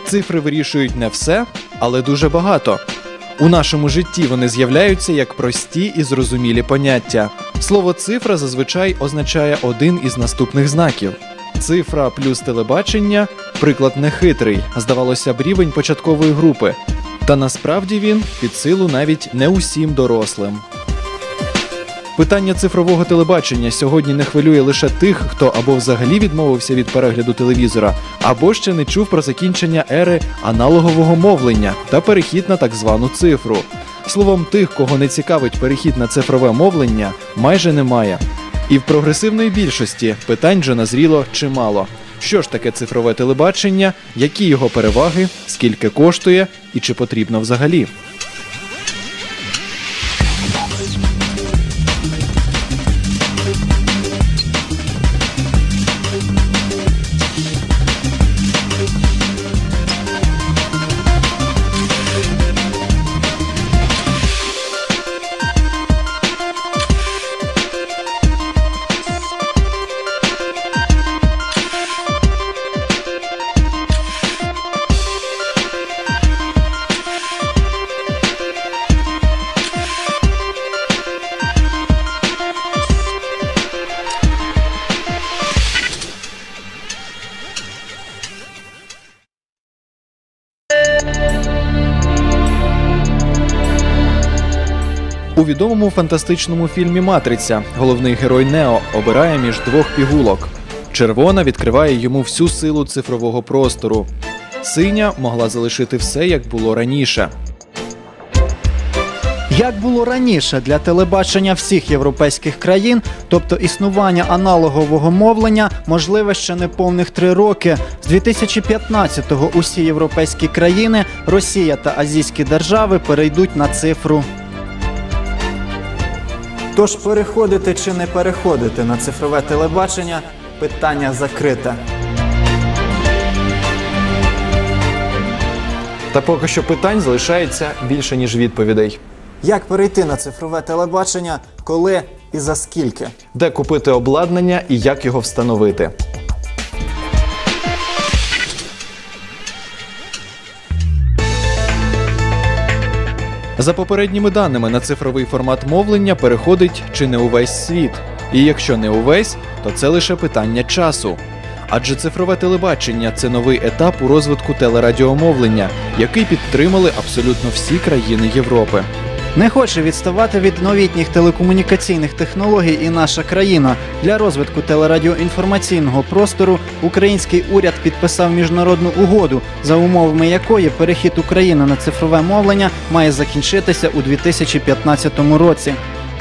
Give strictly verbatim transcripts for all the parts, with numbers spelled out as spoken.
Цифри вирішують не все, але дуже багато. У нашому житті вони з'являються як прості і зрозумілі поняття. Слово «цифра» зазвичай означає один із наступних знаків. Цифра плюс телебачення – приклад нехитрий, здавалося б, рівень початкової групи. Та насправді він під силу навіть не усім дорослим. Питання цифрового телебачення сьогодні не хвилює лише тих, хто або взагалі відмовився від перегляду телевізора, або ще не чув про закінчення ери аналогового мовлення та перехід на так звану цифру. Словом, тих, кого не цікавить перехід на цифрове мовлення, майже немає. І в прогресивної більшості питань вже назріло чимало. Що ж таке цифрове телебачення, які його переваги, скільки коштує і чи потрібно взагалі? У відомому фантастичному фільмі «Матриця» головний герой Нео обирає між двох пігулок. Червона відкриває йому всю силу цифрового простору. Синя могла залишити все, як було раніше. Як було раніше для телебачення всіх європейських країн, тобто існування аналогового мовлення, можливе ще неповних три роки. З дві тисячі п'ятнадцятого усі європейські країни, Росія та азійські держави перейдуть на цифру. Тож переходити чи не переходити на цифрове телебачення – питання закрите. Та поки що питань залишається більше, ніж відповідей. Як перейти на цифрове телебачення, коли і за скільки? Де купити обладнання і як його встановити? За попередніми даними, на цифровий формат мовлення переходить чи не увесь світ. І якщо не увесь, то це лише питання часу. Адже цифрове телебачення – це новий етап у розвитку телерадіомовлення, який підтримали абсолютно всі країни Європи. Не хоче відставати від новітніх телекомунікаційних технологій і наша країна. Для розвитку телерадіоінформаційного простору український уряд підписав міжнародну угоду, за умовами якої перехід України на цифрове мовлення має закінчитися у дві тисячі п'ятнадцятому році.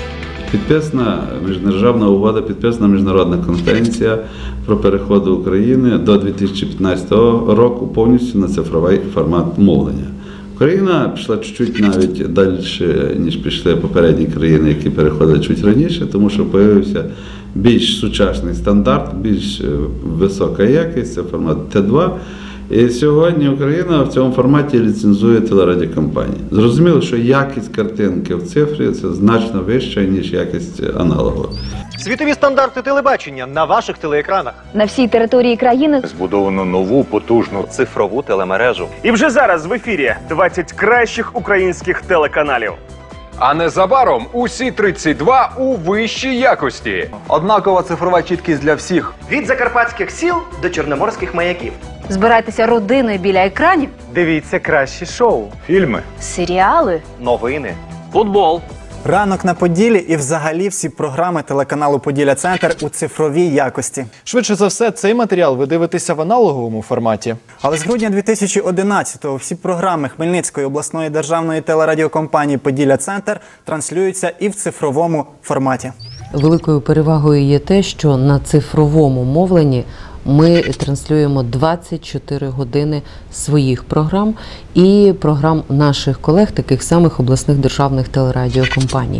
Підписана міждержавна угода, підписана міжнародна конференція про переход України до дві тисячі п'ятнадцятого року повністю на цифровий формат мовлення. Україна пішла чуть-чуть навіть далі, ніж пішли попередні країни, які переходили чуть раніше, тому що з'явився більш сучасний стандарт, більш висока якість, це формат Т два. І сьогодні Україна в цьому форматі ліцензує телерадіокомпанії. Зрозуміло, що якість картинки в цифрі – це значно вища, ніж якість аналогова. Світові стандарти телебачення на ваших телеекранах. На всій території країни збудовано нову потужну цифрову телемережу. І вже зараз в ефірі двадцять кращих українських телеканалів. А незабаром усі тридцять два у вищій якості. Однакова цифрова чіткість для всіх. Від закарпатських сіл до чорноморських маяків. збирайтеся родиною біля екранів. Дивіться кращі шоу, фільми, серіали, новини, футбол. Ранок на Поділлі і взагалі всі програми телеканалу «Поділля-Центр» у цифровій якості. Швидше за все, цей матеріал ви дивитеся в аналоговому форматі. Але з грудня дві тисячі одинадцятого всі програми Хмельницької обласної державної телерадіокомпанії «Поділля-Центр» транслюються і в цифровому форматі. Великою перевагою є те, що на цифровому мовленні ми транслюємо двадцять чотири години своїх програм і програм наших колег, таких самих обласних державних телерадіокомпаній.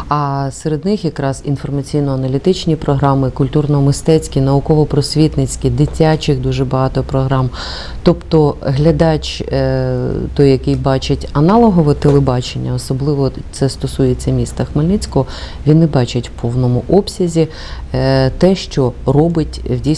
А серед них якраз інформаційно-аналітичні програми, культурно-мистецькі, науково-просвітницькі, дитячих дуже багато програм. Тобто глядач, той, який бачить аналогове телебачення, особливо це стосується міста Хмельницького, він не бачить в повному обсязі те, що робить в дійсності держава.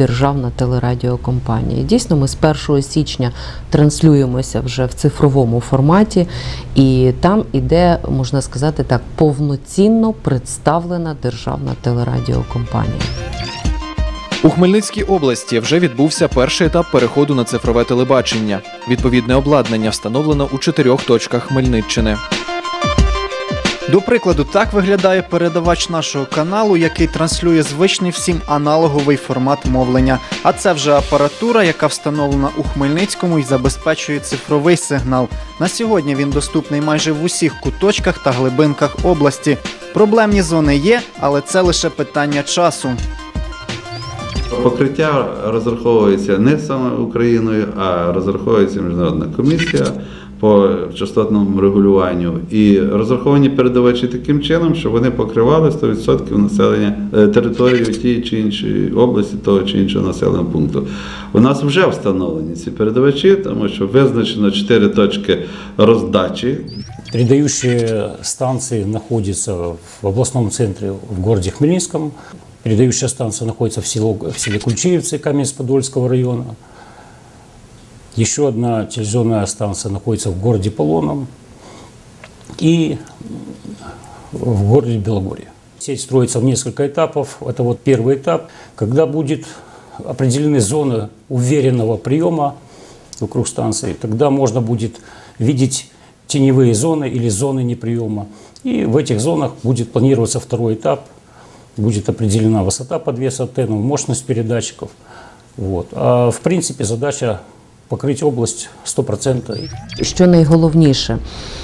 державна телерадіокомпанія. Дійсно, ми з першого січня транслюємося вже в цифровому форматі, і там іде, можна сказати так, повноцінно представлена державна телерадіокомпанія. У Хмельницькій області вже відбувся перший етап переходу на цифрове телебачення. Відповідне обладнання встановлено у чотирьох точках Хмельниччини. До прикладу, так виглядає передавач нашого каналу, який транслює звичний всім аналоговий формат мовлення. А це вже апаратура, яка встановлена у Хмельницькому і забезпечує цифровий сигнал. На сьогодні він доступний майже в усіх куточках та глибинках області. Проблемні зони є, але це лише питання часу. Покриття розраховується не саме Україною, а розраховується Міжнародна комісія по частотному регулюванню. І розраховані передавачі таким чином, щоб вони покривали сто відсотків населення території тієї чи іншої області, того чи іншого населеного пункту. У нас вже встановлені ці передавачі, тому що визначено чотири точки роздачі. Передающие станции находятся в областном центре в городе Хмельницком. Передающая станция находится в, село, в селе Кульчиевцы Каменец-Подольского района. Еще одна телевизионная станция находится в городе Полоном и в городе Белогорье. Сеть строится в несколько этапов. Это вот первый этап, когда будет определены зоны уверенного приема вокруг станции. Тогда можно будет видеть теневые зоны или зоны неприема. И в этих зонах будет планироваться второй этап. Будет определена высота подвеса антенны, мощность передатчиков. Вот. А в принципе задача покрыть область сто процентов. Що найголовніше,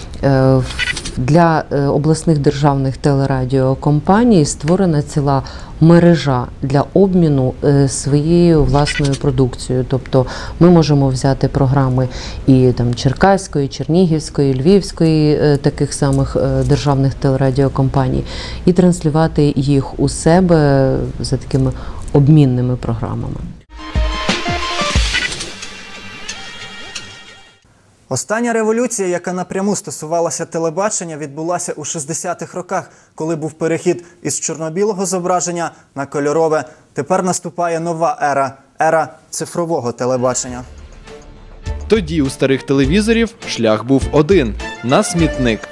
для обласних державних телерадіокомпаній створена ціла мережа для обміну своєю власною продукцією. Тобто ми можемо взяти програми і там Черкаської, Чернігівської, Львівської таких самих державних телерадіокомпаній і транслювати їх у себе за такими обмінними програмами. Остання революція, яка напряму стосувалася телебачення, відбулася у шістдесятих роках, коли був перехід із чорно-білого зображення на кольорове. Тепер наступає нова ера – ера цифрового телебачення. Тоді у старих телевізорів шлях був один – на смітник.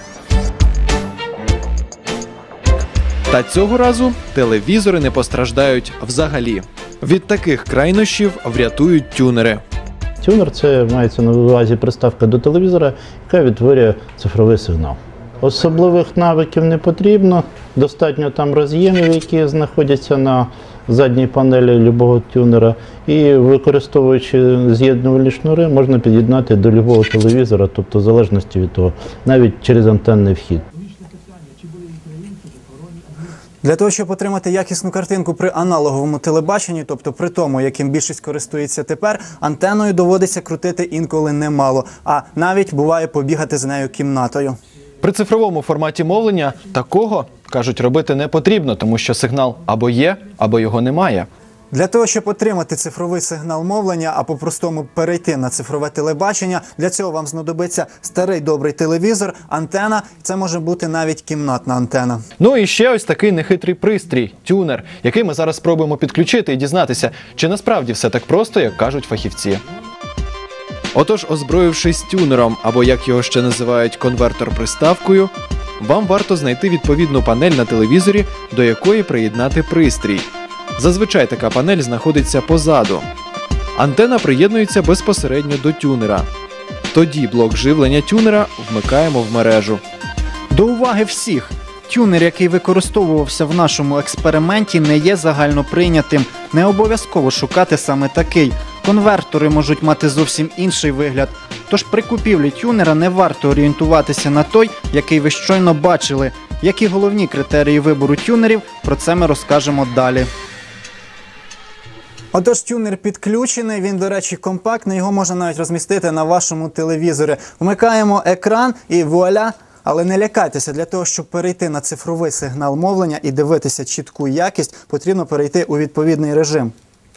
Та цього разу телевізори не постраждають взагалі. Від таких крайнощів врятують тюнери. Тюнер – це мається на увазі приставка до телевізора, яка відтворює цифровий сигнал. Особливих навиків не потрібно, достатньо там роз'ємів, які знаходяться на задній панелі любого тюнера. І використовуючи з'єднувальні шнури, можна під'єднати до любого телевізора, тобто в залежності від того, навіть через антенний вхід. Для того, щоб отримати якісну картинку при аналоговому телебаченні, тобто при тому, яким більшість користується тепер, антеною доводиться крутити інколи немало, а навіть буває побігати з нею кімнатою. При цифровому форматі мовлення такого, кажуть, робити не потрібно, тому що сигнал або є, або його немає. Для того, щоб отримати цифровий сигнал мовлення, а по-простому перейти на цифрове телебачення, для цього вам знадобиться старий добрий телевізор, антена, це може бути навіть кімнатна антена. Ну і ще ось такий нехитрий пристрій – тюнер, який ми зараз спробуємо підключити і дізнатися, чи насправді все так просто, як кажуть фахівці. Отож, озброївшись тюнером, або як його ще називають конвертор-приставкою, вам варто знайти відповідну панель на телевізорі, до якої приєднати пристрій. Зазвичай така панель знаходиться позаду. Антена приєднується безпосередньо до тюнера. Тоді блок живлення тюнера вмикаємо в мережу. До уваги всіх! Тюнер, який використовувався в нашому експерименті, не є загальноприйнятим. Не обов'язково шукати саме такий. Конвертори можуть мати зовсім інший вигляд. Тож при купівлі тюнера не варто орієнтуватися на той, який ви щойно бачили. Які головні критерії вибору тюнерів, про це ми розкажемо далі. Отож, тюнер підключений, він, до речі, компактний, його можна навіть розмістити на вашому телевізорі. Вмикаємо екран і вуаля! Але не лякайтеся, для того, щоб перейти на цифровий сигнал мовлення і дивитися чітку якість, потрібно перейти у відповідний режим.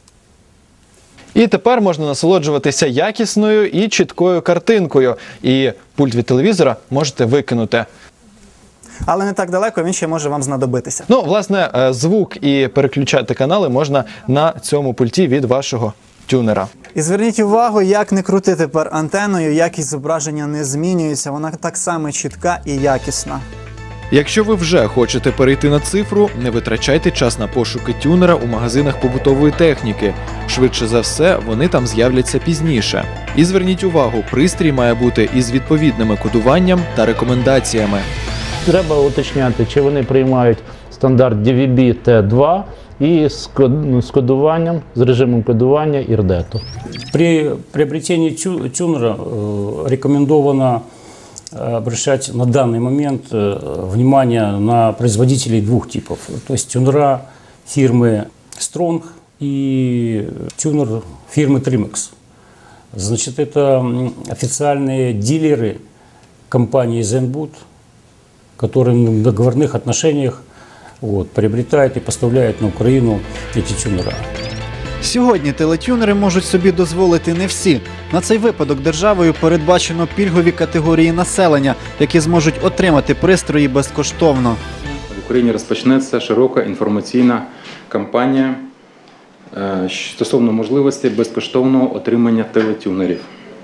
І тепер можна насолоджуватися якісною і чіткою картинкою. І пульт від телевізора можете викинути. Але не так далеко, він ще може вам знадобитися. Ну, власне, е, звук і переключати канали можна на цьому пульті від вашого тюнера. І зверніть увагу, як не крути тепер антеною, якість зображення не змінюється, вона так само чітка і якісна. Якщо ви вже хочете перейти на цифру, не витрачайте час на пошуки тюнера у магазинах побутової техніки. Швидше за все, вони там з'являться пізніше. І зверніть увагу, пристрій має бути із відповідним кодуванням та рекомендаціями. Треба уточняти, чи вони приймають стандарт ді ві бі Т два і з код- з кодуванням, з режимом кодування ірдету. При приобретении тю- тюнера э, рекомендовано э, обращать на данный момент э, внимание на производителей двух типов. То есть тюнера фирмы Strong и тюнер фирмы Trimex. Значит, это м, официальные дилеры компании Zenboot, которые в договорных отношениях вот, приобретают и поставляют на Украину эти тюнера. Сьогодні телетюнери можуть собі дозволити не всі. На цей випадок державою передбачено пільгові категорії населення, які зможуть отримати пристрої безкоштовно. В Україні розпочнеться широка інформаційна кампанія е, стосовно можливості безкоштовного отримання телетюнерів.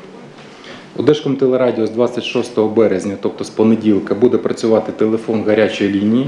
У Держкомтелерадіо з двадцять шостого березня, тобто з понеділка, буде працювати телефон гарячої лінії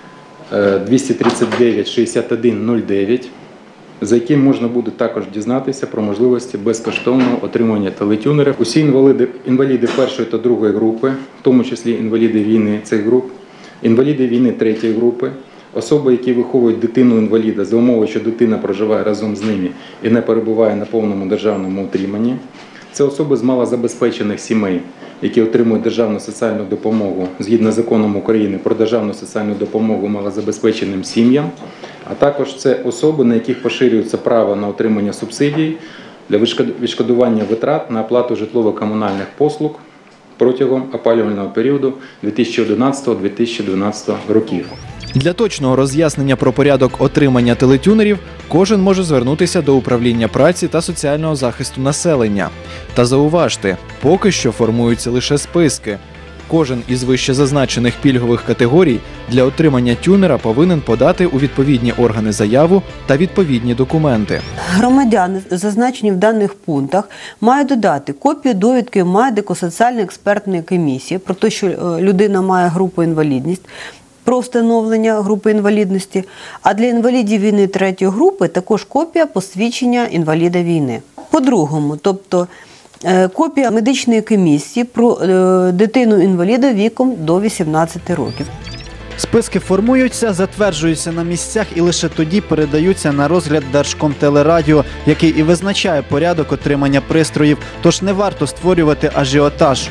е, двісті тридцять дев'ять шістдесят один нуль дев'ять, за яким можна буде також дізнатися про можливості безкоштовного отримання телетюнерів. Усі інваліди, інваліди першої та другої групи, в тому числі інваліди війни цих груп, інваліди війни третьої групи, особи, які виховують дитину-інваліда за умови, що дитина проживає разом з ними і не перебуває на повному державному утриманні. Це особи з малозабезпечених сімей, які отримують державну соціальну допомогу згідно з законом України про державну соціальну допомогу малозабезпеченим сім'ям, а також це особи, на яких поширюється право на отримання субсидій для відшкодування витрат на оплату житлово-комунальних послуг протягом опалювального періоду дві тисячі одинадцятого - дві тисячі дванадцятого років. Для точного роз'яснення про порядок отримання телетюнерів кожен може звернутися до управління праці та соціального захисту населення. Та зауважте, поки що формуються лише списки. Кожен із вище зазначених пільгових категорій для отримання тюнера повинен подати у відповідні органи заяву та відповідні документи. Громадяни, зазначені в даних пунктах, мають додати копію довідки медико-соціальної експертної комісії про те, що людина має групу інвалідність, про встановлення групи інвалідності, а для інвалідів війни третьої групи також копія посвідчення інваліда війни. По-другому, тобто копія медичної комісії про дитину-інваліда віком до вісімнадцяти років. Списки формуються, затверджуються на місцях і лише тоді передаються на розгляд Держкомтелерадіо, який і визначає порядок отримання пристроїв, тож не варто створювати ажіотаж.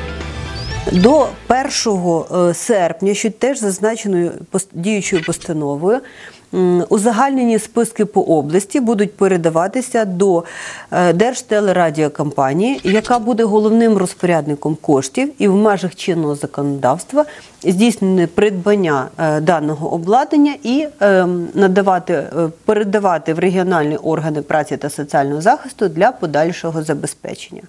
До першого серпня, що теж зазначеною діючою постановою, узагальнені списки по області будуть передаватися до Держтелерадіокомпанії, яка буде головним розпорядником коштів і в межах чинного законодавства здійснювати придбання даного обладнання і надавати, передавати в регіональні органи праці та соціального захисту для подальшого забезпечення.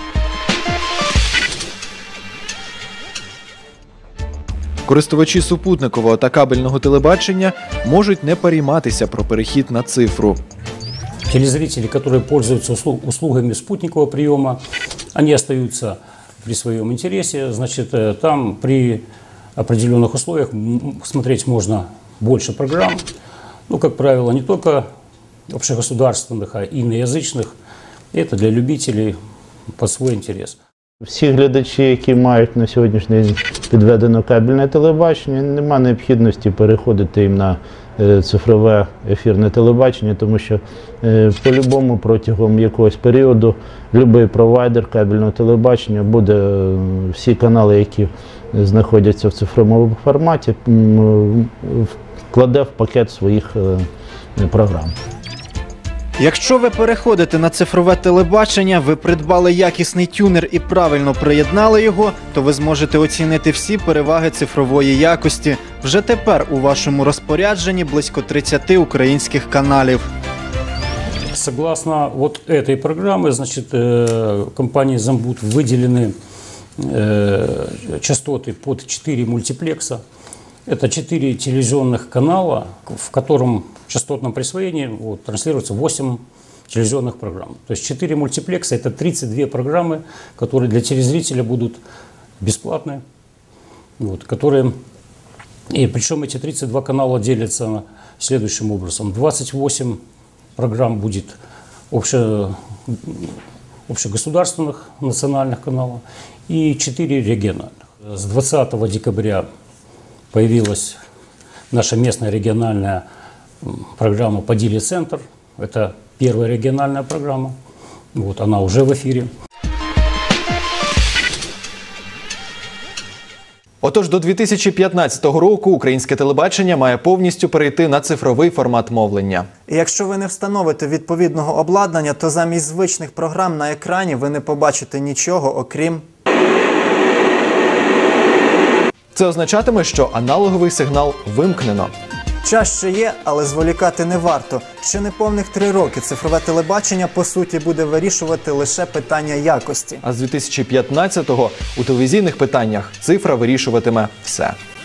Користувачі супутникового та кабельного телебачення можуть не перейматися про перехід на цифру. Телезрители, которые пользуются услугами спутникового приема, они остаются при своем интересе. Значит, там при определенных условиях смотреть можно больше программ. Ну, как правило, не только общегосударственных, а и иноязычных. Это для любителей под свой интерес. Всі глядачі, які мають на сьогоднішній день підведено кабельне телебачення, немає необхідності переходити їм на цифрове ефірне телебачення, тому що по-любому протягом якогось періоду будь-який провайдер кабельного телебачення буде всі канали, які знаходяться в цифровому форматі, вкладе в пакет своїх програм. Якщо ви переходите на цифрове телебачення, ви придбали якісний тюнер і правильно приєднали його, то ви зможете оцінити всі переваги цифрової якості. Вже тепер у вашому розпорядженні близько тридцяти українських каналів. Согласно вот этой программы, значит, компанией Zenboot выделены частоты под четыре мультиплекса. Это четыре телевизионных канала, в котором в частотном присвоении вот, транслируется восемь телевизионных программ. То есть четыре мультиплекса – это тридцать две программы, которые для телезрителя будут бесплатные. Вот, которые... И причем эти тридцать два канала делятся следующим образом. двадцать восемь программ будет обще... общегосударственных национальных каналов и четыре региональных. С двадцатого декабря появилась наша местная региональная программа «Подилье Центр». Это первая региональная программа. Вот, она уже в эфире. Отож, до дві тисячі п'ятнадцятого року українське телебачення має повністю перейти на цифровий формат мовлення. І якщо ви не встановите відповідного обладнання, то замість звичних програм на екрані ви не побачите нічого, окрім... Це означатиме, що аналоговий сигнал вимкнено. Час ще є, але зволікати не варто. Ще неповних три роки цифрове телебачення, по суті, буде вирішувати лише питання якості. А з дві тисячі п'ятнадцятого у телевізійних питаннях цифра вирішуватиме все.